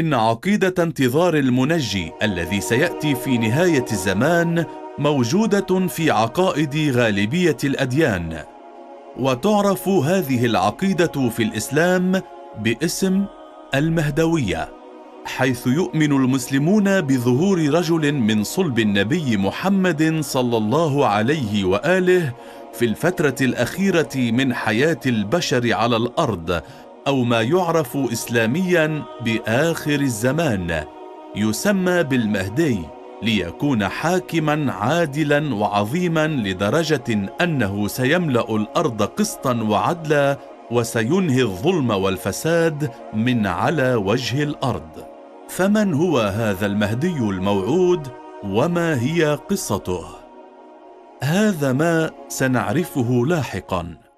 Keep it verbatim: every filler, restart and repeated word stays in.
إن عقيدة انتظار المنجي الذي سيأتي في نهاية الزمان موجودة في عقائد غالبية الأديان، وتعرف هذه العقيدة في الإسلام باسم المهدوية، حيث يؤمن المسلمون بظهور رجل من صلب النبي محمد صلى الله عليه وآله في الفترة الأخيرة من حياة البشر على الأرض، أو ما يعرف إسلاميا بآخر الزمان، يسمى بالمهدي، ليكون حاكما عادلا وعظيما لدرجة أنه سيملأ الأرض قسطا وعدلا، وسينهي الظلم والفساد من على وجه الأرض. فمن هو هذا المهدي الموعود، وما هي قصته؟ هذا ما سنعرفه لاحقا.